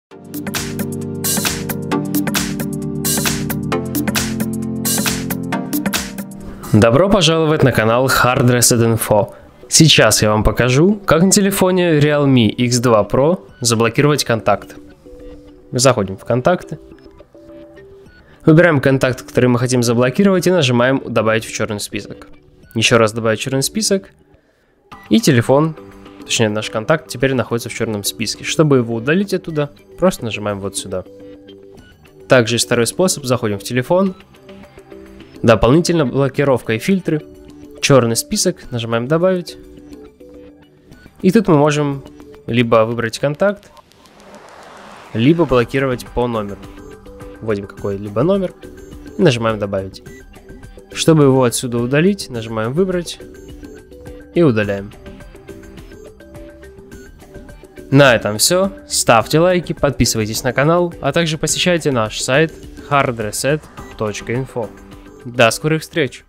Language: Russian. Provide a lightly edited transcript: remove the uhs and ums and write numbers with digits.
Добро пожаловать на канал Hard Reset Info. Сейчас я вам покажу, как на телефоне Realme X2 Pro заблокировать контакт. Заходим в контакты. Выбираем контакт, который мы хотим заблокировать, и нажимаем «Добавить в черный список». Еще раз добавить в черный список. И телефон, точнее наш контакт, теперь находится в черном списке. Чтобы его удалить оттуда, просто нажимаем вот сюда. Также есть второй способ. Заходим в телефон. Дополнительно блокировка и фильтры. Черный список. Нажимаем «Добавить». И тут мы можем либо выбрать контакт, либо блокировать по номеру. Вводим какой-либо номер и нажимаем «Добавить». Чтобы его отсюда удалить, нажимаем «Выбрать» и удаляем. На этом все. Ставьте лайки, подписывайтесь на канал, а также посещайте наш сайт hardreset.info. До скорых встреч!